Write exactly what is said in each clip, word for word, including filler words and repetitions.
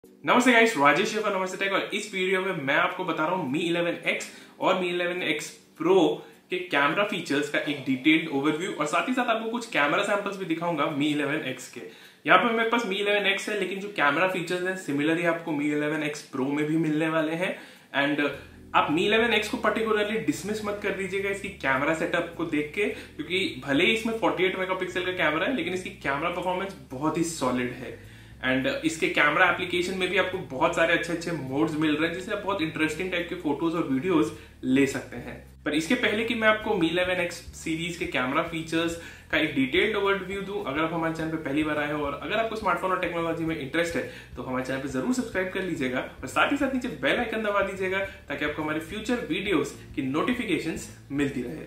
नमस्ते गाइस, राजेश शेखर नमस्ते टेक। और इस वीडियो में मैं आपको बता रहा हूँ मी इलेवन एक्स और मी इलेवन एक्स प्रो के कैमरा फीचर्स का एक डिटेल्ड ओवरव्यू, और साथ ही साथ आपको कुछ कैमरा सैंपल्स भी दिखाऊंगा मी इलेवन एक्स के। यहाँ पे मेरे पास मी इलेवन एक्स है, लेकिन जो कैमरा फीचर्स हैं सिमिलरली आपको मी इलेवन एक्स प्रो में भी मिलने वाले हैं। एंड आप मी इलेवन एक्स को पर्टिकुलरली डिसमिस मत कर दीजिएगा इसकी कैमरा सेटअप को देख के, क्योंकि भले ही इसमें अड़तालीस मेगापिक्सल का कैमरा है, लेकिन इसकी कैमरा परफॉर्मेंस बहुत ही सॉलिड है। एंड इसके कैमरा एप्लीकेशन में भी आपको बहुत सारे अच्छे अच्छे मोड्स मिल रहे हैं, जिससे आप बहुत इंटरेस्टिंग टाइप के फोटोज और वीडियोस ले सकते हैं। पर इसके पहले कि मैं आपको मी इलेवन एक्स सीरीज के कैमरा फीचर्स का एक डिटेल्ड ओवरव्यू दूं, अगर आप हमारे चैनल पे पहली बार आए हो और अगर आपको स्मार्टफोन और टेक्नोलॉजी में इंटरेस्ट है तो हमारे चैनल पे जरूर सब्सक्राइब कर लीजिएगा, और साथ ही साथ नीचे बेल आइकन दबा दीजिएगा ताकि आपको हमारे फ्यूचर वीडियोस की नोटिफिकेशंस मिलती रहे।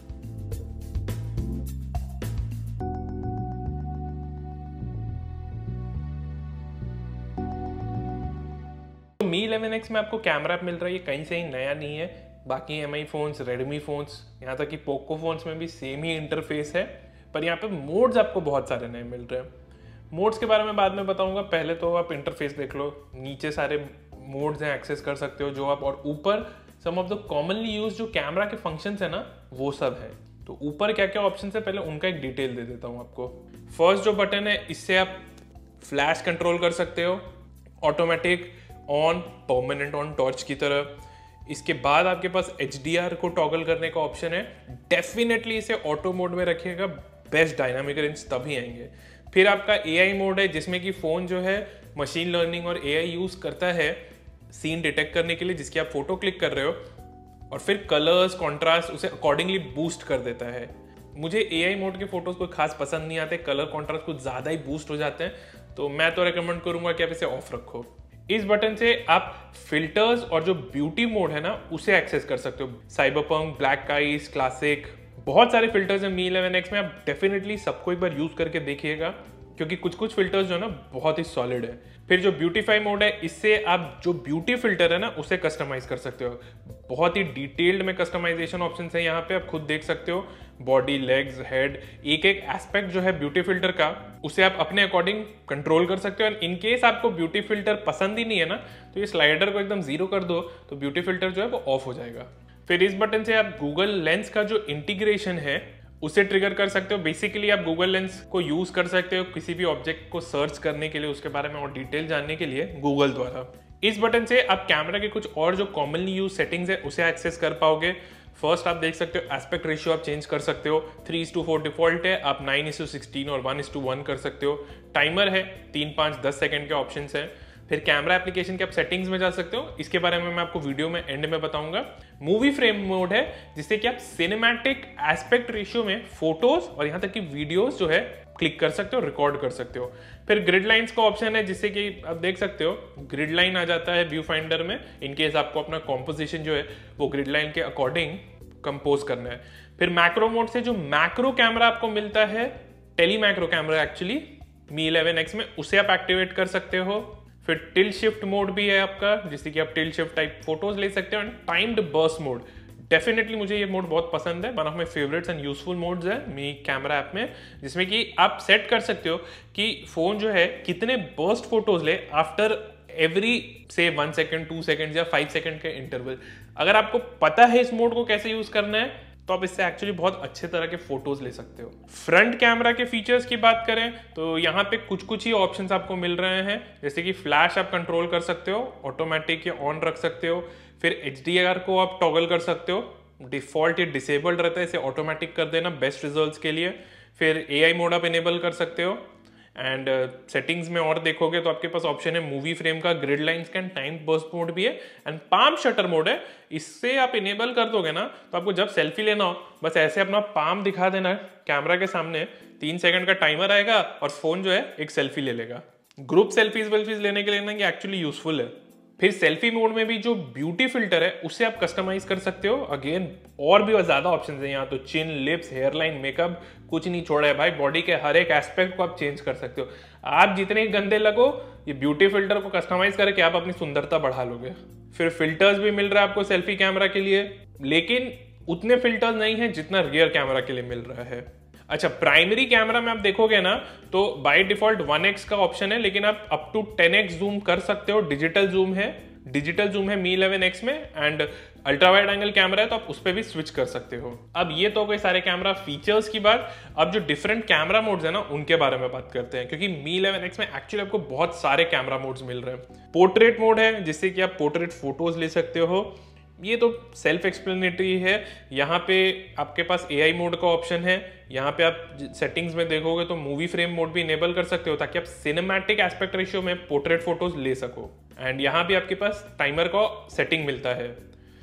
मी इलेवन एक्स में आपको कैमरा मिल रहा है, ये कहीं से ही नया नहीं है। बाकी M I phones, Redmi phones, यहाँ तक कि पोको फोन्स में भी सेम ही इंटरफेस है, पर यहाँ पे मोड्स आपको बहुत सारे नए मिल रहे हैं। मोड्स के बारे में बाद में बताऊंगा, पहले तो आप इंटरफेस देख लो। नीचे सारे मोड्स हैं, एक्सेस कर सकते हो जो आप, और ऊपर some of the commonly use जो कैमरा के फंक्शंस है ना, वो सब है। तो ऊपर क्या क्या ऑप्शन है पहले उनका एक डिटेल दे देता हूँ आपको। फर्स्ट जो बटन है, इससे आप फ्लैश कंट्रोल कर सकते हो, automatic on, permanent on torch की तरह। इसके बाद आपके पास एच डी आर को टॉगल करने का ऑप्शन है। डेफिनेटली इसे ऑटो मोड में रखिएगा, बेस्ट डायनामिक रेंज तभी आएंगे। फिर आपका ए आई मोड है, जिसमें कि फोन जो है मशीन लर्निंग और ए आई यूज करता है सीन डिटेक्ट करने के लिए, जिसकी आप फोटो क्लिक कर रहे हो, और फिर कलर्स, कॉन्ट्रास्ट उसे अकॉर्डिंगली बूस्ट कर देता है। मुझे ए आई मोड के फोटोज कोई खास पसंद नहीं आते, कलर कॉन्ट्रास्ट कुछ ज्यादा ही बूस्ट हो जाते हैं, तो मैं तो रिकमेंड करूंगा कि आप इसे ऑफ रखो। इस बटन से आप फिल्टर्स और जो ब्यूटी मोड है ना, उसे एक्सेस कर सकते हो। साइबरपंक, ब्लैक आइस, क्लासिक, बहुत सारे फिल्टर्स हैं मी इलेवन एक्स में। आप डेफिनेटली सबको एक बार यूज करके देखिएगा, क्योंकि कुछ कुछ फिल्टर्स जो है ना बहुत ही सॉलिड है। फिर जो ब्यूटीफाई मोड है, इससे आप जो ब्यूटी फिल्टर है ना उसे कस्टमाइज कर सकते हो। बहुत ही डिटेल्ड में कस्टमाइजेशन ऑप्शन है यहाँ पे, आप खुद देख सकते हो। बॉडी, लेग्स, हेड, एक एक एस्पेक्ट जो है ब्यूटी फिल्टर का, उसे आप अपने अकॉर्डिंग कंट्रोल कर सकते हो। एंड इन केस आपको ब्यूटी फिल्टर पसंद ही नहीं है ना, तो ये स्लाइडर को एकदम जीरो कर दो, तो ब्यूटी फिल्टर जो है वो ऑफ हो जाएगा। फिर इस बटन से आप गूगल लेंस का जो इंटीग्रेशन है उसे ट्रिगर कर सकते हो। बेसिकली आप गूगल लेंस को यूज कर सकते हो किसी भी ऑब्जेक्ट को सर्च करने के लिए, उसके बारे में और डिटेल जानने के लिए गूगल द्वारा। इस बटन से आप कैमरा के कुछ और जो कॉमनली यूज सेटिंग्स है उसे एक्सेस कर पाओगे। फर्स्ट आप देख सकते हो एस्पेक्ट रेशियो आप चेंज कर सकते हो। Three is to four default है, आप नाइन इज टू सिक्सटीन और वन इज टू वन कर सकते हो। टाइमर है, तीन पाँच दस सेकेंड के ऑप्शन है। फिर कैमरा एप्लीकेशन के आप सेटिंग्स में जा सकते हो, इसके बारे में मैं आपको वीडियो में एंड में बताऊंगा। मूवी फ्रेम मोड है, जिससे कि आप सिनेमैटिक एस्पेक्ट रेशियो में फोटोज और यहाँ तक कि वीडियोस जो है क्लिक कर सकते हो, रिकॉर्ड कर सकते हो। फिर ग्रिड लाइंस का ऑप्शन है, जिससे कि आप देख सकते हो ग्रिड लाइन आ जाता है व्यू फाइंडर में, इनकेस आपको अपना कॉम्पोजिशन जो है वो ग्रिड लाइन के अकॉर्डिंग कंपोज करना है। फिर मैक्रो मोड से जो मैक्रो कैमरा आपको मिलता है, tele macro camera actually Mi eleven x में, उसे आप एक्टिवेट कर सकते हो। फिर टिल्ट शिफ्ट मोड भी है आपका, जिससे कि आप टिल्ट शिफ्ट टाइप फोटोज ले सकते हो। And timed burst mode, definitely मुझे ये मोड बहुत पसंद है, one of my favourites and useful modes है मी कैमरा ऐप में, जिसमें कि आप सेट कर सकते हो कि फोन जो है कितने बर्स्ट फोटोज ले आफ्टर एवरी से वन सेकेंड, टू सेकेंड या फाइव सेकेंड के इंटरवल। अगर आपको पता है इस मोड को कैसे यूज करना है, तो आप इससे एक्चुअली बहुत अच्छे तरह के फोटोज ले सकते हो। फ्रंट कैमरा के फीचर्स की बात करें तो यहाँ पे कुछ कुछ ही ऑप्शंस आपको मिल रहे हैं, जैसे कि फ्लैश आप कंट्रोल कर सकते हो, ऑटोमेटिक या ऑन रख सकते हो। फिर एच डी आर को आप टॉगल कर सकते हो, डिफॉल्ट ये डिसेबल्ड रहता है, इसे ऑटोमेटिक कर देना बेस्ट रिजल्ट्स के लिए। फिर ए आई मोड आप इनेबल कर सकते हो। एंड सेटिंग्स uh, में और देखोगे तो आपके पास ऑप्शन है मूवी फ्रेम का, ग्रिड लाइंस का, टाइम बर्स्ट मोड भी है, एंड पाम शटर मोड है। इससे आप इनेबल कर दोगे ना, तो आपको जब सेल्फी लेना हो बस ऐसे अपना पाम दिखा देना कैमरा के सामने, तीन सेकंड का टाइमर आएगा और फोन जो है एक सेल्फी ले लेगा। ग्रुप सेल्फीज वेल्फीज लेने के लिए ना ये एक्चुअली यूजफुल है। फिर सेल्फी मोड में भी जो ब्यूटी फिल्टर है उसे आप कस्टमाइज कर सकते हो। अगेन और भी ज्यादा ऑप्शन है यहाँ, तो चिन, लिप्स, हेयरलाइन, मेकअप, कुछ नहीं छोड़ा है भाई। बॉडी के हर एक एस्पेक्ट को आप चेंज कर सकते हो। आप जितने गंदे लगो, ये ब्यूटी फिल्टर को कस्टमाइज करके आप अपनी सुंदरता बढ़ा लोगे। फिर फिल्टर्स भी मिल रहा है आपको सेल्फी कैमरा के लिए, लेकिन उतने फिल्टर्स नहीं है जितना रियर कैमरा के लिए मिल रहा है। अच्छा, प्राइमरी कैमरा में आप देखोगे ना तो बाय डिफॉल्ट वन एक्स का ऑप्शन है, लेकिन आप up to ten X zoom कर सकते हो। डिजिटल जूम है, डिजिटल जूम है मी इलेवन एक्स में, and ultra wide angle camera है तो आप उस पर भी स्विच कर सकते हो। अब ये तो कोई सारे कैमरा फीचर्स की बात। अब जो डिफरेंट कैमरा मोड्स है ना उनके बारे में बात करते हैं, क्योंकि मी इलेवन एक्स में एक्चुअली आपको बहुत सारे कैमरा मोड्स मिल रहे हैं। पोर्ट्रेट मोड है जिससे कि आप पोर्ट्रेट फोटोज ले सकते हो, ये तो सेल्फ एक्सप्लेनेटरी है। यहाँ पे आपके पास ए आई मोड का ऑप्शन है। यहाँ पे आप सेटिंग्स में देखोगे तो मूवी फ्रेम मोड भी इनेबल कर सकते हो ताकि आप सिनेमैटिक एस्पेक्ट रेशियो में पोर्ट्रेट फोटोज ले सको। एंड यहाँ भी आपके पास टाइमर का सेटिंग मिलता है।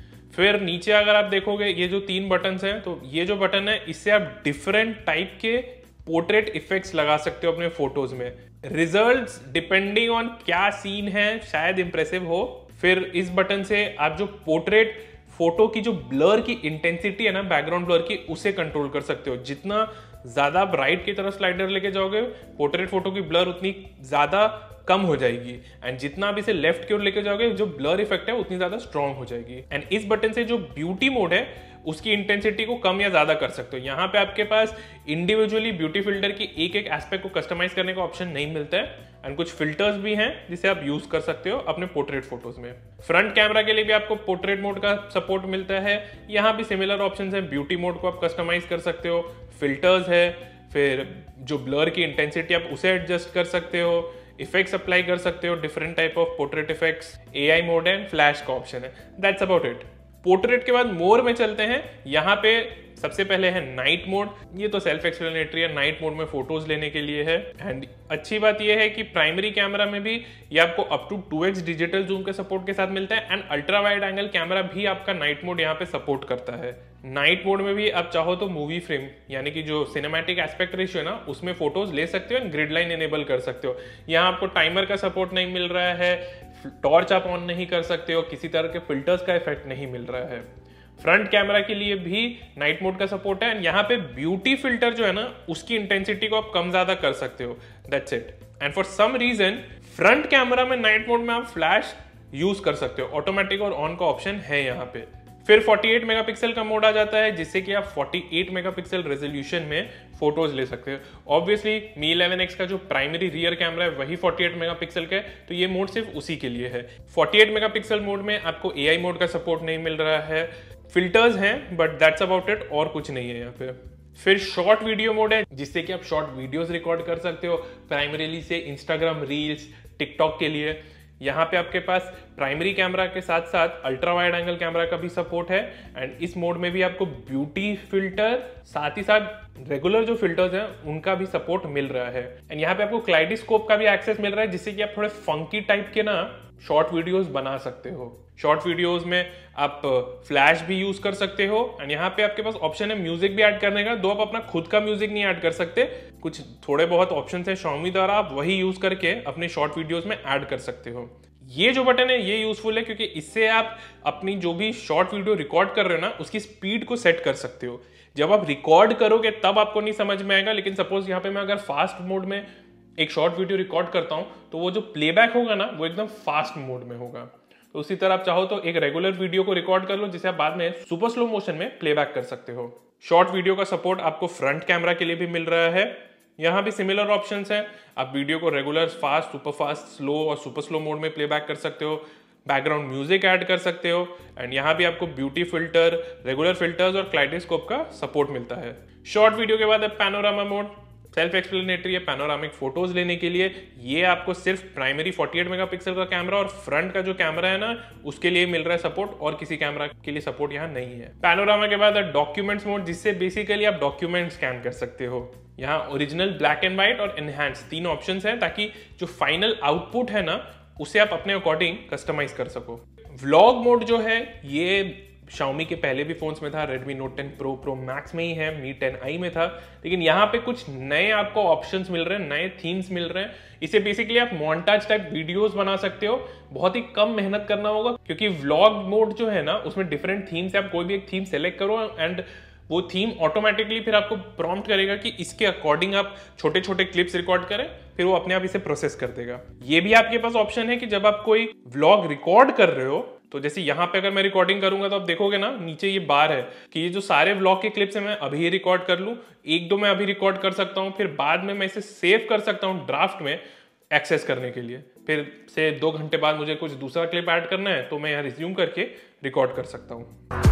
फिर नीचे अगर आप देखोगे ये जो तीन बटन्स हैं, तो ये जो बटन है इससे आप डिफरेंट टाइप के पोर्ट्रेट इफेक्ट्स लगा सकते हो अपने फोटोज में। रिजल्ट्स डिपेंडिंग ऑन क्या सीन है शायद इंप्रेसिव हो। फिर इस बटन से आप जो पोर्ट्रेट फोटो की जो ब्लर की इंटेंसिटी है ना, बैकग्राउंड ब्लर की, उसे कंट्रोल कर सकते हो। जितना ज्यादा आप राइट की तरफ स्लाइडर लेके जाओगे पोर्ट्रेट फोटो की ब्लर उतनी ज्यादा कम हो जाएगी, एंड जितना आप इसे लेफ्ट की ओर लेके जाओगे जो ब्लर इफेक्ट है उतनी ज्यादा स्ट्रांग हो जाएगी। एंड इस बटन से जो ब्यूटी मोड है उसकी इंटेंसिटी को कम या ज्यादा कर सकते हो। यहाँ पे आपके पास इंडिविजुअली ब्यूटी फिल्टर की एक एक एस्पेक्ट को कस्टमाइज करने का ऑप्शन नहीं मिलता है, एंड कुछ फिल्टर्स भी हैं जिसे आप यूज कर सकते हो अपने पोर्ट्रेट फोटोज में। फ्रंट कैमरा के लिए भी आपको पोर्ट्रेट मोड का सपोर्ट मिलता है। यहाँ भी सिमिलर ऑप्शंस हैं। ब्यूटी मोड को आप कस्टमाइज कर सकते हो, फिल्टर्स है, फिर जो ब्लर की इंटेंसिटी आप उसे एडजस्ट कर सकते हो, इफेक्ट्स अप्लाई कर सकते हो, different type of portrait effects, A I mode है, फ्लैश का ऑप्शन है। That's about it. पोर्ट्रेट के बाद मोर में चलते हैं। यहाँ पे सबसे पहले है नाइट मोड। ये तो सेल्फ एक्सप्लेनेटरी है, नाइट मोड में फोटोज लेने के लिए है। एंड अच्छी बात यह है कि प्राइमरी कैमरा में भी ये आपको up to two x digital zoom के सपोर्ट के साथ मिलता है, and ultra wide angle camera भी आपका नाइट मोड यहाँ पे सपोर्ट करता है। नाइट मोड में भी आप चाहो तो मूवी फ्रेम यानी कि जो सिनेमैटिक एस्पेक्ट रेशियो है ना उसमें फोटोज ले सकते हो, एंड ग्रिड लाइन इनेबल कर सकते हो। यहाँ आपको टाइमर का सपोर्ट नहीं मिल रहा है, टॉर्च आप ऑन नहीं कर सकते हो, किसी तरह के फिल्टर्स का इफेक्ट नहीं मिल रहा है। फ्रंट कैमरा के लिए भी नाइट मोड का सपोर्ट है, एंड यहाँ पे ब्यूटी फिल्टर जो है ना उसकी इंटेंसिटी को आप कम ज्यादा कर सकते हो। That's it. And for some reason front camera में नाइट मोड में आप फ्लैश यूज कर सकते हो, ऑटोमेटिक और ऑन का ऑप्शन है यहाँ पे। फिर अड़तालीस मेगापिक्सल का मोड आ जाता है जिससे कि आप अड़तालीस मेगापिक्सल रेजोल्यूशन में फोटोज ले सकते हो। ऑब्वियसली मी इलेवन एक्स का जो प्राइमरी रियर कैमरा है वही अड़तालीस मेगापिक्सल का है, तो ये मोड सिर्फ उसी के लिए है। अड़तालीस मेगापिक्सल मोड में आपको ए आई मोड का सपोर्ट नहीं मिल रहा है, फिल्टर्स हैं, बट दैट्स अबाउट इट, और कुछ नहीं है यहाँ पे। फिर शॉर्ट वीडियो मोड है जिससे कि आप शॉर्ट वीडियोस रिकॉर्ड कर सकते हो, प्राइमरीली से इंस्टाग्राम रील्स, टिकटॉक के लिए। यहाँ पे आपके पास प्राइमरी कैमरा के साथ साथ अल्ट्रा वाइड एंगल कैमरा का भी सपोर्ट है, एंड इस मोड में भी आपको ब्यूटी फिल्टर साथ ही साथ रेगुलर जो फिल्टर्स हैं उनका भी सपोर्ट मिल रहा है। एंड यहाँ पे आपको क्लाइडोस्कोप का भी एक्सेस मिल रहा है जिससे कि आप थोड़े फंकी टाइप के ना शॉर्ट वीडियोस बना सकते हो। शॉर्ट वीडियोस में आप फ्लैश भी यूज कर सकते हो, एंड यहाँ पे आपके पास ऑप्शन है म्यूजिक भी ऐड करने का। दो आप अपना खुद का म्यूजिक नहीं ऐड कर सकते, कुछ थोड़े बहुत ऑप्शंस हैं Xiaomi द्वारा, आप वही यूज करके अपने शॉर्ट वीडियोस में ऐड कर सकते हो। ये जो बटन है ये यूजफुल है क्योंकि इससे आप अपनी जो भी शॉर्ट वीडियो रिकॉर्ड कर रहे हो ना उसकी स्पीड को सेट कर सकते हो। जब आप रिकॉर्ड करोगे तब आपको नहीं समझ में आएगा, लेकिन सपोज यहाँ पे मैं अगर फास्ट मोड में एक शॉर्ट वीडियो रिकॉर्ड करता हूँ तो वो जो प्लेबैक होगा ना वो एकदम फास्ट मोड में होगा। तो उसी तरह आप चाहो तो एक रेगुलर वीडियो को रिकॉर्ड कर लो जिसे आप बाद में सुपर स्लो मोशन में प्लेबैक कर सकते हो। शॉर्ट वीडियो का सपोर्ट आपको फ्रंट कैमरा के लिए भी मिल रहा है। यहाँ भी सिमिलर ऑप्शंस हैं, आप वीडियो को regular, fast, super fast, slow और सुपर स्लो मोड में प्लेबैक कर सकते हो, बैकग्राउंड म्यूजिक ऐड कर सकते हो, एंड यहाँ भी आपको ब्यूटी फिल्टर, रेगुलर फिल्टर्स और क्लाइडोस्कोप का सपोर्ट मिलता है। शॉर्ट वीडियो के बाद है पैनोरामा मोड। सेल्फ एक्सप्लेनेटरी है, पैनोरामिक फोटोज लेने के लिए। ये आपको सिर्फ प्राइमरी अड़तालीस मेगापिक्सल का कैमरा और फ्रंट का जो कैमरा है ना उसके लिए मिल रहा है सपोर्ट, और किसी कैमरा के लिए सपोर्ट यहाँ नहीं है। पैनोरामा के बाद है डॉक्यूमेंट्स मोड जिससे बेसिकली आप डॉक्यूमेंट स्कैन कर सकते हो। यहाँ ओरिजिनल, ब्लैक एंड व्हाइट और एनहांस तीन ऑप्शंस हैं ताकि जो फाइनल आउटपुट है ना उसे आप अपने अकॉर्डिंग कस्टमाइज कर सको। व्लॉग मोड जो है ये Xiaomi के पहले भी फोन्स में था, Redmi Note ten Pro, Pro Max में ही है, Mi टेन आई में था, लेकिन यहाँ पे कुछ नए आपको ऑप्शंस मिल रहे हैं, नए थीम्स मिल रहे हैं। इसे बेसिकली आप मोन्टाज टाइप वीडियोस बना सकते हो, बहुत ही कम मेहनत करना होगा क्योंकि व्लॉग मोड जो है ना उसमें डिफरेंट थीम्स है। आप कोई भी एक थीम सेलेक्ट करो एंड वो थीम ऑटोमेटिकली फिर आपको प्रॉम्प्ट करेगा कि इसके अकॉर्डिंग आप छोटे छोटे क्लिप्स रिकॉर्ड करें, फिर वो अपने आप इसे प्रोसेस कर देगा। ये भी आपके पास ऑप्शन है कि जब आप कोई व्लॉग रिकॉर्ड कर रहे हो तो जैसे यहाँ पे अगर मैं रिकॉर्डिंग करूंगा तो आप देखोगे ना नीचे ये बार है कि ये जो सारे व्लॉग के क्लिप्स हैं मैं अभी रिकॉर्ड कर लूँ, एक दो मैं अभी रिकॉर्ड कर सकता हूँ, फिर बाद में मैं इसे सेव कर सकता हूँ ड्राफ्ट में एक्सेस करने के लिए। फिर से दो घंटे बाद मुझे कुछ दूसरा क्लिप ऐड करना है तो मैं यहाँ रिज्यूम करके रिकॉर्ड कर सकता हूँ।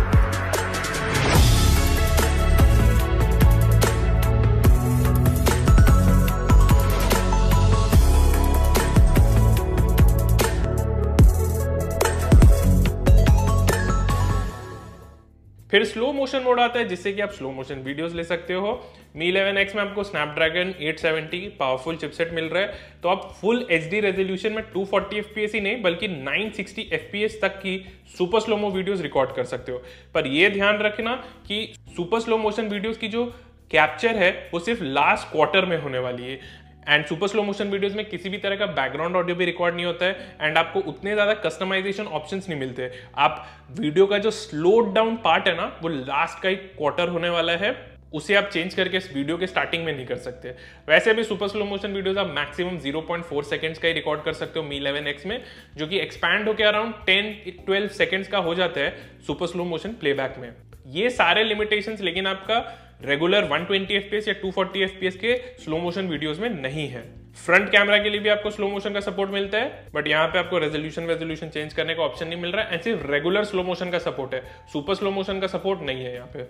फिर स्लो मोशन मोड आता है जिससे कि आप स्लो मोशन वीडियोस ले सकते हो। मी इलेवन एक्स में आपको Snapdragon eight seventy powerful chipset मिल रहा है, तो आप फुल एचडी रेजोल्यूशन में टू फोर्टी एफपीएस ही नहीं बल्कि नाइन सिक्सटी एफपीएस तक की सुपर स्लोमो वीडियोस रिकॉर्ड कर सकते हो। पर यह ध्यान रखना कि सुपर स्लो मोशन वीडियोस की जो कैप्चर है वो सिर्फ लास्ट क्वार्टर में होने वाली है। And super slow motion videos में किसी भी तरह का बैकग्राउंड ऑडियो भी रिकॉर्ड नहीं होता है एंड आपको उतने ज्यादा कस्टमाइजेशन ऑप्शंस नहीं मिलते। आप वीडियो का जो स्लोड डाउन पार्ट है ना वो लास्ट का एक क्वार्टर होने वाला है, उसे आप चेंज करके इस वीडियो के स्टार्टिंग में नहीं कर सकते। वैसे भी सुपर स्लो मोशन वीडियोस आप maximum zero point four seconds का ही रिकॉर्ड कर सकते हो मी इलेवन एक्स में, जो कि एक्सपैंड होकर अराउंड टेन ट्वेल्व सेकंड्स का हो जाता है सुपर स्लो मोशन प्लेबैक में। ये सारे लिमिटेशंस लेकिन आपका रेगुलर वन ट्वेंटी एफपीएस या टू फोर्टी एफपीएस के स्लो मोशन वीडियोस में नहीं है। फ्रंट कैमरा के लिए भी आपको स्लो मोशन का सपोर्ट मिलता है, बट यहाँ पे आपको रेजोल्यूशन रेजोल्यूशन चेंज करने का ऑप्शन नहीं मिल रहा है एंड सिर्फ रेगुलर स्लो मोशन का सपोर्ट है, सुपर स्लो मोशन का सपोर्ट नहीं है यहाँ पे।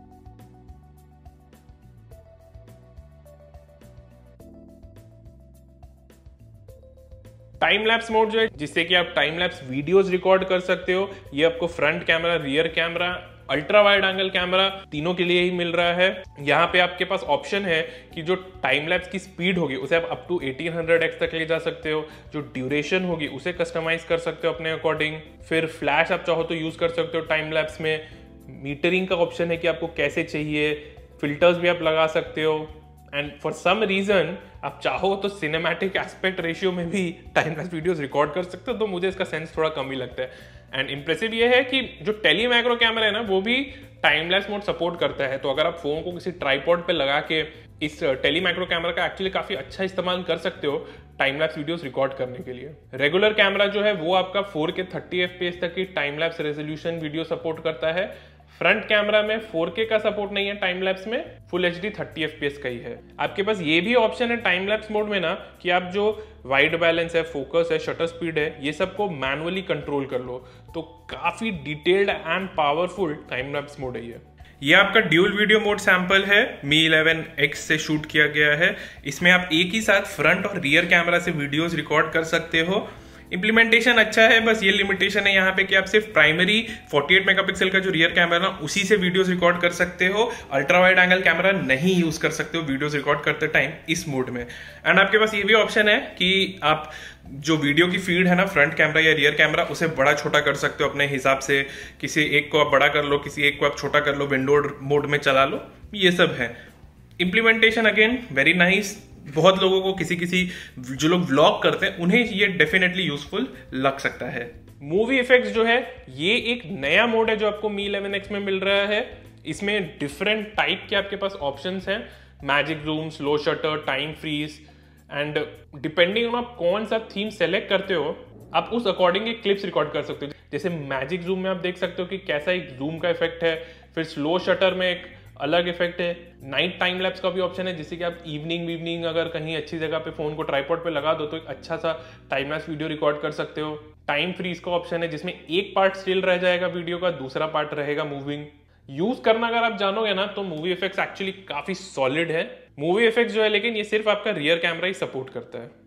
टाइम लैप्स मोड जो है जिससे कि आप टाइम लैप्स वीडियोस रिकॉर्ड कर सकते हो, ये आपको front camera, rear camera, ultra wide angle camera तीनों के लिए ही मिल रहा है। यहाँ पे आपके पास ऑप्शन है कि जो टाइम लैप्स की स्पीड होगी उसे आप up to eighteen hundred x तक ले जा सकते हो, जो ड्यूरेशन होगी उसे कस्टमाइज कर सकते हो अपने अकॉर्डिंग, फिर फ्लैश आप चाहो तो यूज कर सकते हो टाइम लैप्स में, मीटरिंग का ऑप्शन है कि आपको कैसे चाहिए, फिल्टर्स भी आप लगा सकते हो एंड फॉर सम रीजन आप चाहो तो सिनेमैटिक एस्पेक्ट रेशियो में भी टाइम लैप्स वीडियोस रिकॉर्ड कर सकते हो, तो मुझे इसका सेंस थोड़ा कम ही लगता है। एंड इंप्रेसिव ये है कि जो टेली मैक्रो कैमरा है ना वो भी टाइम लैप्स मोड सपोर्ट करता है, तो अगर आप फोन को किसी ट्राइपॉड पे लगा के इस टेली मैक्रो कैमरा का एक्चुअली काफी अच्छा इस्तेमाल कर सकते हो टाइम लैप्स वीडियोस रिकॉर्ड करने के लिए। रेगुलर कैमरा जो है वो आपका फोर के थर्टी एफपीएस तक की time lapse resolution video support करता है। फ्रंट कैमरा में फोर के का सपोर्ट नहीं है टाइम लैप्स में, फुल एचडी थर्टी एफपीएस का ही है। आपके पास ये भी ऑप्शन है टाइम लैप्स मोड में ना कि आप जो वाइड बैलेंस है, फोकस है, शटर स्पीड है, ये सबको मैनुअली कंट्रोल कर लो, तो काफी detailed and powerful time lapse mode है ये। ये आपका ड्यूल वीडियो मोड सैंपल है, मी इलेवन एक्स से शूट किया गया है। इसमें आप एक ही साथ फ्रंट और रियर कैमरा से वीडियोस रिकॉर्ड कर सकते हो। इंप्लीमेंटेशन अच्छा है, बस ये लिमिटेशन है यहाँ पे कि आप सिर्फ प्राइमरी फोर्टी एट मेगापिक्सल का जो रियर कैमरा ना उसी से वीडियोस रिकॉर्ड कर सकते हो, अल्ट्रा वाइड एंगल कैमरा नहीं यूज कर सकते हो वीडियोस रिकॉर्ड करते टाइम इस मोड में। एंड आपके पास ये भी ऑप्शन है कि आप जो वीडियो की फीड है ना फ्रंट कैमरा या रियर कैमरा उसे बड़ा छोटा कर सकते हो अपने हिसाब से, किसी एक को आप बड़ा कर लो, किसी एक को आप छोटा कर लो, विंडो मोड में चला लो, ये सब है। इंप्लीमेंटेशन अगेन वेरी नाइस, बहुत लोगों को किसी किसी जो लोग व्लॉग करते हैं उन्हें ये डेफिनेटली यूजफुल लग सकता है। मूवी इफेक्ट्स जो है ये एक नया मोड है जो आपको मी इलेवन एक्स में मिल रहा है। इसमें डिफरेंट टाइप के आपके पास ऑप्शंस हैं, magic zoom, slow shutter, time freeze, and depending on आप कौन सा थीम सेलेक्ट करते हो आप उस अकॉर्डिंग एक क्लिप्स रिकॉर्ड कर सकते हो। जैसे मैजिक जूम में आप देख सकते हो कि कैसा एक जूम का इफेक्ट है, फिर स्लो शटर में एक अलग इफेक्ट है, नाइट टाइम लैप्स का भी ऑप्शन है जिससे कि आप इवनिंग इवनिंग अगर कहीं अच्छी जगह पे फोन को ट्राइपॉड पे लगा दो तो एक अच्छा सा टाइम लैप्स वीडियो रिकॉर्ड कर सकते हो। टाइम फ्रीज का ऑप्शन है जिसमें एक पार्ट स्टिल रह जाएगा वीडियो का, दूसरा पार्ट रहेगा मूविंग। यूज करना अगर आप जानोगे ना तो मूवी इफेक्ट्स एक्चुअली काफी सॉलिड है। मूवी इफेक्ट्स जो है लेकिन ये सिर्फ आपका रियर कैमरा ही सपोर्ट करता है।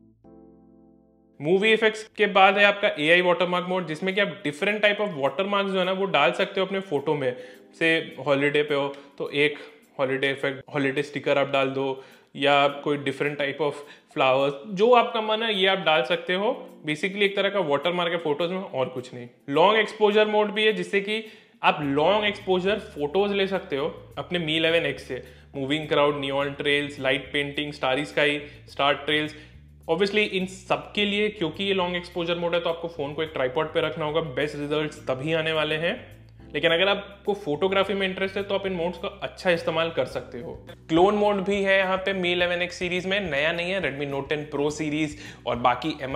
मूवी इफेक्ट्स के बाद है आपका एआई वाटरमार्क मोड जिसमें कि आप डिफरेंट टाइप ऑफ वाटरमार्क जो है ना वो डाल सकते हो अपने फोटो में। से हॉलीडे पे हो तो एक हॉलीडे इफेक्ट, हॉलीडे स्टिकर आप डाल दो, या कोई डिफरेंट टाइप ऑफ फ्लावर्स, जो आपका मन है ये आप डाल सकते हो। बेसिकली एक तरह का वाटरमार्क है फोटोज में और कुछ नहीं। लॉन्ग एक्सपोजर मोड भी है जिससे कि आप लॉन्ग एक्सपोजर फोटोज ले सकते हो अपने मी इलेवन एक्स से। Moving crowd, neon trails, light painting, starry sky, star trails. Obviously इन सब के लिए क्योंकि ये लॉन्ग एक्सपोजर मोड है तो आपको फोन को एक ट्राइपॉड पे रखना होगा, बेस्ट रिजल्ट्स तभी आने वाले हैं। लेकिन अगर आपको फोटोग्राफी में इंटरेस्ट है तो आप इन मोड्स का अच्छा इस्तेमाल कर सकते हो। क्लोन मोड भी है यहाँ पे मी इलेवन एक्स सीरीज में, नया नहीं है, Redmi Note ten Pro series और बाकी एम आई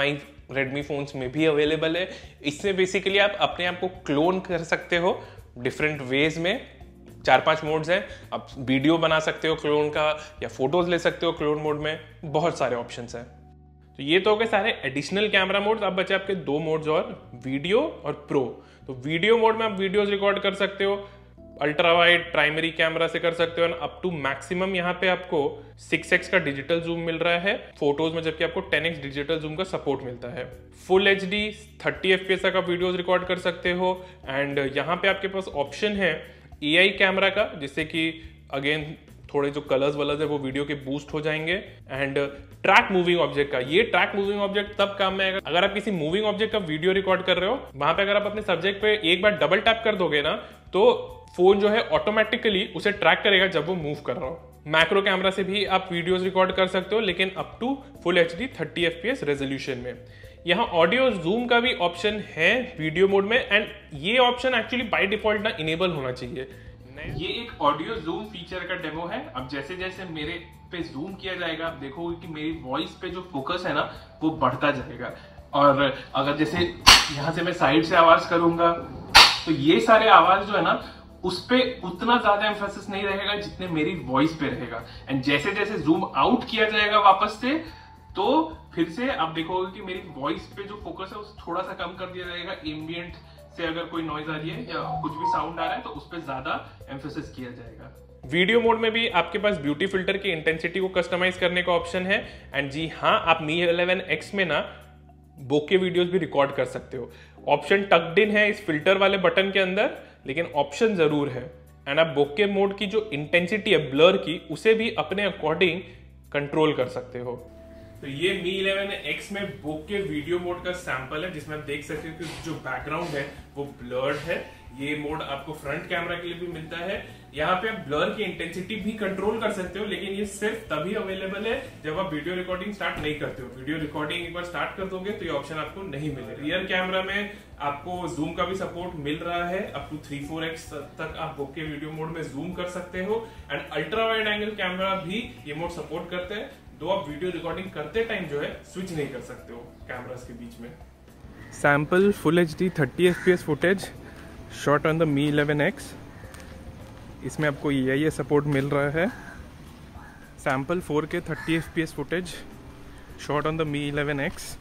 रेडमी फोन्स में भी अवेलेबल है। इसमें बेसिकली आप अपने आप को क्लोन कर सकते हो डिफरेंट वेज में। चार पांच मोड्स हैं, आप वीडियो बना सकते हो क्लोन का, या फोटोज ले सकते हो क्लोन मोड में, बहुत सारे ऑप्शंस हैं। तो ये तो हो गए सारे एडिशनल कैमरा मोड्स। अब बचे आपके दो मोड्स और, वीडियो और प्रो। तो वीडियो मोड में आप वीडियोस रिकॉर्ड कर सकते हो, अल्ट्रा वाइड प्राइमरी कैमरा से कर सकते हो, अप टू मैक्सिमम यहाँ पे आपको सिक्स एक्स का डिजिटल जूम मिल रहा है फोटोज में, जबकि आपको टेन एक्स डिजिटल जूम का सपोर्ट मिलता है। Full H D thirty F P S तक आप वीडियोज रिकॉर्ड कर सकते हो। एंड यहाँ पे आपके पास ऑप्शन है ए आई कैमरा का, जिससे कि अगेन थोड़े जो कलर्स वलर्स है वो वीडियो के बूस्ट हो जाएंगे। एंड ट्रैक मूविंग ऑब्जेक्ट का, ये ट्रैक मूविंग ऑब्जेक्ट तब काम में आएगा अगर आप किसी मूविंग ऑब्जेक्ट का वीडियो रिकॉर्ड कर रहे हो, वहां पे अगर आप अपने सब्जेक्ट पे एक बार डबल टैप कर दोगे ना, तो फोन जो है ऑटोमेटिकली उसे ट्रैक करेगा जब वो मूव कर रहा हो। मैक्रो कैमरा से भी आप वीडियोस रिकॉर्ड कर सकते हो, लेकिन up to full H D thirty F P S resolution में। यहाँ ऑडियो जूम का भी ऑप्शन है वीडियो मोड में, एंड ये ऑप्शन एक्चुअली बाय डिफॉल्ट ना इनेबल होना चाहिए। ये एक ऑडियो जूम फीचर का डेमो है। अब जैसे जैसे मेरे पे जूम किया जाएगा, आप देखोगे कि मेरी वॉइस पे जो फोकस है ना वो बढ़ता जाएगा। और अगर जैसे यहाँ से मैं साइड से आवाज करूंगा, तो ये सारे आवाज जो है ना उस पे उतना ज्यादा एम्फेसिस नहीं रहेगा जितने मेरी वॉइस पे रहेगा। एंड जैसे जैसे जूम आउट किया जाएगा वापस से, तो फिर से आप देखोगे कि मेरी वॉइस पे जो फोकस है उसे थोड़ा सा कम कर दिया जाएगा। एम्बियंट से अगर कोई नॉइज आ रही है या कुछ भी साउंड आ रहा है तो उस पर ज्यादा एम्फेसिस किया जाएगा। वीडियो मोड में भी आपके पास ब्यूटी फिल्टर की इंटेंसिटी को कस्टमाइज करने का ऑप्शन है। एंड जी हाँ, आप मी इलेवन एक्स में ना बोके वीडियोस भी रिकॉर्ड कर सकते हो। ऑप्शन टक्ड इन है इस फिल्टर वाले बटन के अंदर, लेकिन ऑप्शन जरूर है। एंड आप बोके मोड की जो इंटेंसिटी है ब्लर की, उसे भी अपने अकॉर्डिंग कंट्रोल कर सकते हो। तो ये मी इलेवन एक्स में बोके वीडियो मोड का सैंपल है, जिसमें आप देख सकते हो कि जो बैकग्राउंड है वो ब्लर्ड है। ये मोड आपको फ्रंट कैमरा के लिए भी मिलता है। यहाँ पे आप ब्लर की इंटेंसिटी भी कंट्रोल कर सकते हो, लेकिन ये सिर्फ तभी अवेलेबल है जब आप वीडियो रिकॉर्डिंग स्टार्ट नहीं करते हो। वीडियो रिकॉर्डिंग एक बार स्टार्ट कर दोगे तो ये ऑप्शन आपको नहीं मिलेगा। रियर कैमरा में आपको जूम का भी सपोर्ट मिल रहा है, up to three four x तक आप बोके वीडियो मोड में जूम कर सकते हो। And ultra wide angle camera भी ये मोड सपोर्ट करते हैं, तो आप वीडियो रिकॉर्डिंग करते टाइम जो है स्विच नहीं कर सकते हो कैमरास के बीच में। Sample full H D thirty F P S footage shot on the Mi eleven x. इसमें आपको ए आई एस सपोर्ट मिल रहा है। Sample four K thirty F P S footage shot on the Mi eleven x.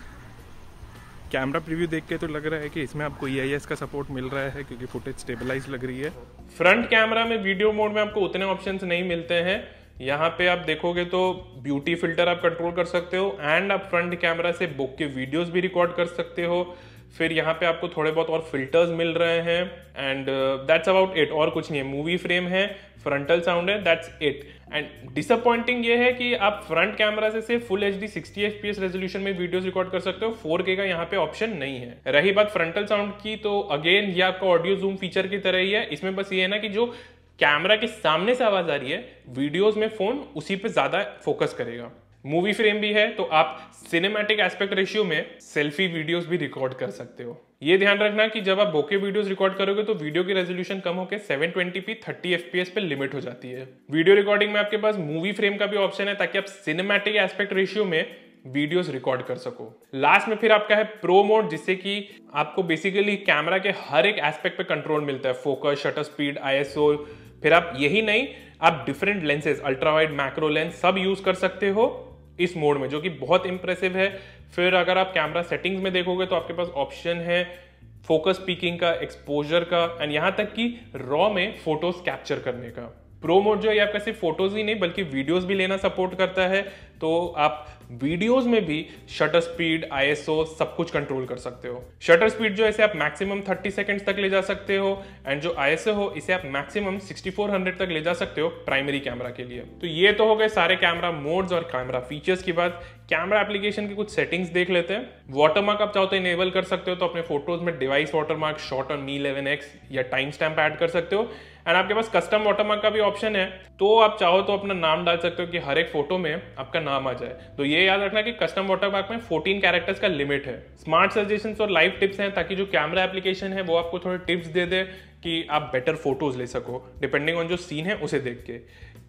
Camera preview देख के तो लग रहा है कि इसमें आपको ए आई एस का सपोर्ट मिल रहा है, क्योंकि फुटेज स्टेबलाइज लग रही है। फ्रंट कैमरा में वीडियो मोड में आपको उतने ऑप्शंस नहीं मिलते हैं। यहाँ पे आप देखोगे तो ब्यूटी फिल्टर आप कंट्रोल कर सकते हो, एंड आप फ्रंट कैमरा से बोके वीडियोस भी रिकॉर्ड कर सकते हो। फिर यहाँ पे आपको थोड़े बहुत और फिल्टर्स मिल रहे हैं, एंड दैट्स अबाउट इट। और कुछ नहीं है। मूवी फ्रेम है, फ्रंटल साउंड है, दैट्स इट। एंड डिसअपॉइंटिंग ये है कि आप फ्रंट कैमरा से सिर्फ full H D sixty F P S resolution में वीडियोस रिकॉर्ड कर सकते हो, फोर के का यहाँ पे ऑप्शन नहीं है। रही बात फ्रंटल साउंड की, तो अगेन ये आपका ऑडियो जूम फीचर की तरह ही है। इसमें बस ये है ना कि जो कैमरा के सामने से आवाज आ रही है, वीडियोस में फोन उसी पे ज्यादा फोकस करेगा। मूवी फ्रेम भी है, तो आप सिनेमैटिक एस्पेक्ट रेशियो में सेल्फी वीडियोस भी रिकॉर्ड कर सकते हो। ये ध्यान रखना कि जब आप बोके वीडियोस रिकॉर्ड करोगे तो वीडियो की रेजोल्यूशन कम होकर seven twenty p thirty F P S पे लिमिट हो जाती है। वीडियो रिकॉर्डिंग में आपके पास मूवी फ्रेम का भी ऑप्शन है, ताकि आप सिनेमैटिक एस्पेक्ट रेशियो में वीडियोस रिकॉर्ड कर सको। लास्ट में फिर आपका है प्रो मोड, जिससे कि आपको बेसिकली कैमरा के हर एक एस्पेक्ट पे कंट्रोल मिलता है, focus, shutter speed, I S O. फिर आप यही नहीं, आप different lenses, ultra wide, macro lens सब यूज कर सकते हो इस मोड में, जो कि बहुत इंप्रेसिव है। फिर अगर आप कैमरा सेटिंग्स में देखोगे तो आपके पास ऑप्शन है फोकस पीकिंग का, एक्सपोजर का, एंड यहां तक कि रॉ में फोटोज कैप्चर करने का। प्रो मोड जो है आपका सिर्फ फोटोज ही नहीं बल्कि वीडियोस भी लेना सपोर्ट करता है, तो आप वीडियोस में भी shutter speed, I S O सब कुछ कंट्रोल कर सकते हो। शटर स्पीड जो है इसे आप मैक्सिमम थर्टी सेकंड्स तक ले जा सकते हो, एंड जो आई एस ओ हो इसे आप मैक्सिमम सिक्सटी फोर हंड्रेड तक ले जा सकते हो प्राइमरी कैमरा के लिए। तो ये तो हो गए सारे कैमरा मोड्स और कैमरा फीचर्स की बात। कैमरा एप्लीकेशन की कुछ सेटिंग्स देख लेते हैं। वाटरमार्क आप चाहो तो इनेबल कर सकते हो, तो अपने फोटोज में device watermark, shot on Mi eleven x या टाइम स्टैम्प ऐड कर सकते हो। एंड आपके पास कस्टम वाटरमार्क का भी ऑप्शन है, तो आप चाहो तो अपना नाम डाल सकते हो कि हर एक फोटो में आपका नाम आ जाए। तो ये याद रखना कि कस्टम वाटरमार्क में फोर्टीन कैरेक्टर्स का लिमिट है। स्मार्ट सजेशंस और लाइव टिप्स हैं, ताकि जो कैमरा एप्लीकेशन है वो आपको थोड़े टिप्स दे दे कि आप बेटर फोटोज ले सको, डिपेंडिंग ऑन जो सीन है उसे देख के।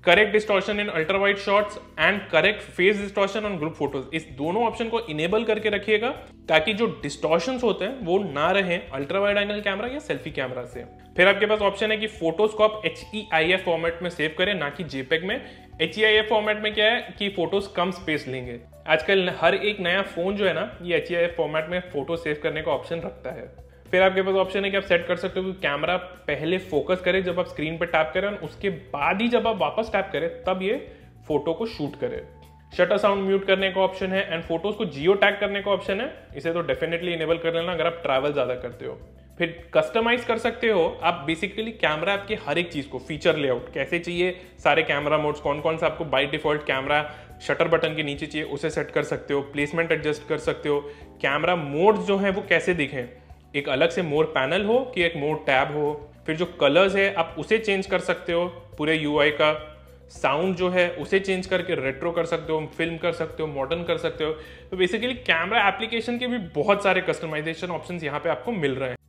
Correct distortion in ultra wide shots and correct face distortion on group photos, इस दोनों ऑप्शन को इनेबल करके रखिएगा ताकि जो डिस्टॉर्शंस होते हैं वो ना रहे अल्ट्रा वाइड एंगल कैमरा या सेल्फी कैमरा से। फिर आपके पास ऑप्शन है कि फोटोज को आप H E I F format में सेव करें, ना कि जेपेग में। H E I F format में क्या है कि फोटोज कम स्पेस लेंगे। आजकल हर एक नया फोन जो है ना ये H E I F format में फोटो सेव करने का ऑप्शन रखता है। फिर आपके पास ऑप्शन है कि आप सेट कर सकते हो कि कैमरा पहले फोकस करे जब आप स्क्रीन पर टैप करें, और उसके बाद ही जब आप वापस टैप करें तब ये फोटो को शूट करे। शटर साउंड म्यूट करने का ऑप्शन है एंड फोटोज को जियो टैग करने का ऑप्शन है, इसे तो डेफिनेटली इनेबल कर लेना अगर आप ट्रैवल ज्यादा करते हो। फिर कस्टमाइज कर सकते हो आप बेसिकली कैमरा आपके हर एक चीज को, फीचर लेआउट कैसे चाहिए, सारे कैमरा मोड्स कौन कौन सा आपको by default camera shutter button के नीचे चाहिए उसे सेट कर सकते हो, प्लेसमेंट एडजस्ट कर सकते हो, कैमरा मोड्स जो है वो कैसे दिखें, एक अलग से मोड पैनल हो कि एक मोड टैब हो, फिर जो कलर्स है आप उसे चेंज कर सकते हो, पूरे यूआई का साउंड जो है उसे चेंज करके रेट्रो कर सकते हो, फिल्म कर सकते हो, मॉडर्न कर सकते हो। तो बेसिकली कैमरा एप्लीकेशन के भी बहुत सारे कस्टमाइजेशन ऑप्शंस यहाँ पे आपको मिल रहे हैं।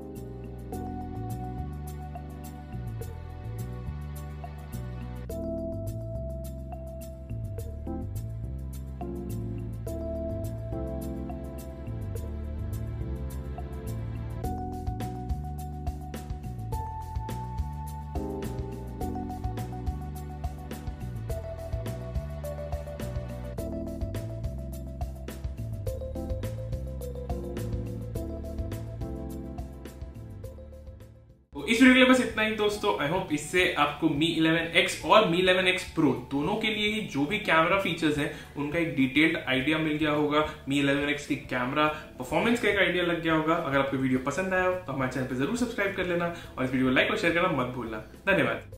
तो इस वीडियो के लिए बस इतना ही दोस्तों। आई होप इससे आपको मी इलेवन एक्स और मी इलेवन एक्स प्रो दोनों के लिए ही जो भी कैमरा फीचर्स हैं उनका एक डिटेल्ड आइडिया मिल गया होगा, मी इलेवन एक्स की कैमरा परफॉर्मेंस का एक आइडिया लग गया होगा। अगर आपको वीडियो पसंद आया तो हमारे चैनल पे जरूर सब्सक्राइब कर लेना और इस वीडियो को लाइक और शेयर करना मत भूलना। धन्यवाद।